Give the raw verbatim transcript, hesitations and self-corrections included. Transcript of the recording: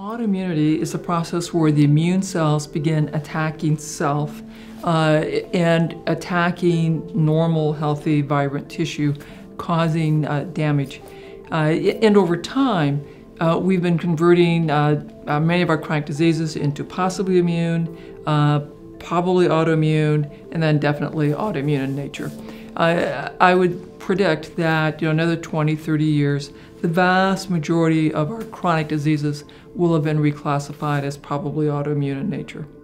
Autoimmunity is a process where the immune cells begin attacking self uh, and attacking normal, healthy, vibrant tissue, causing uh, damage. Uh, and over time, uh, we've been converting uh, uh, many of our chronic diseases into possibly immune, uh, probably autoimmune, and then definitely autoimmune in nature. Uh, I would predict that, you know, another twenty, thirty years, the vast majority of our chronic diseases will have been reclassified as probably autoimmune in nature.